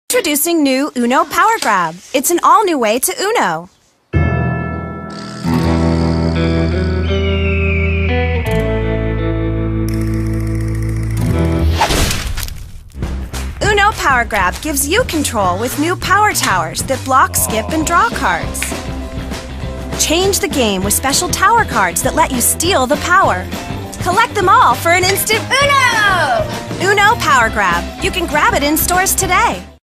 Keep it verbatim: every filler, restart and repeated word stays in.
Introducing new Uno Power Grab. It's an all-new way to Uno. Uno Power Grab gives you control with new power towers that block, skip, and draw cards. Change the game with special tower cards that let you steal the power. Collect them all for an instant Uno! Uno Power Grab. You can grab it in stores today.